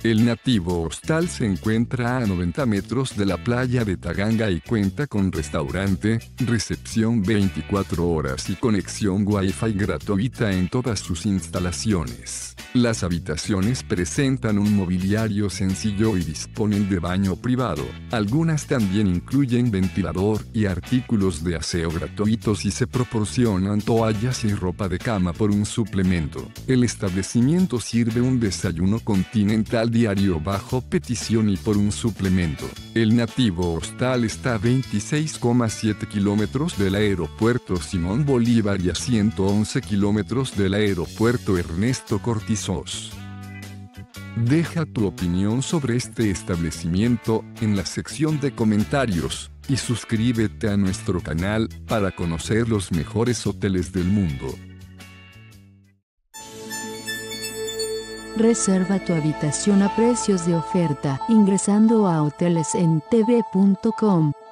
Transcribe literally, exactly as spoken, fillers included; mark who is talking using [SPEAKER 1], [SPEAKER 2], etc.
[SPEAKER 1] El Nativo Hostal se encuentra a noventa metros de la playa de Taganga y cuenta con restaurante, recepción veinticuatro horas y conexión Wi-Fi gratuita en todas sus instalaciones. Las habitaciones presentan un mobiliario sencillo y disponen de baño privado. Algunas también incluyen ventilador y artículos de aseo gratuitos y se proporcionan toallas y ropa de cama por un suplemento. El establecimiento sirve un desayuno continental diario bajo petición y por un suplemento. El Nativo Hostal está a veintiséis coma siete kilómetros del aeropuerto Simón Bolívar y a ciento once kilómetros del aeropuerto Ernesto Cortizos. Deja tu opinión sobre este establecimiento en la sección de comentarios y suscríbete a nuestro canal para conocer los mejores hoteles del mundo.
[SPEAKER 2] Reserva tu habitación a precios de oferta ingresando a hoteles en t v punto com.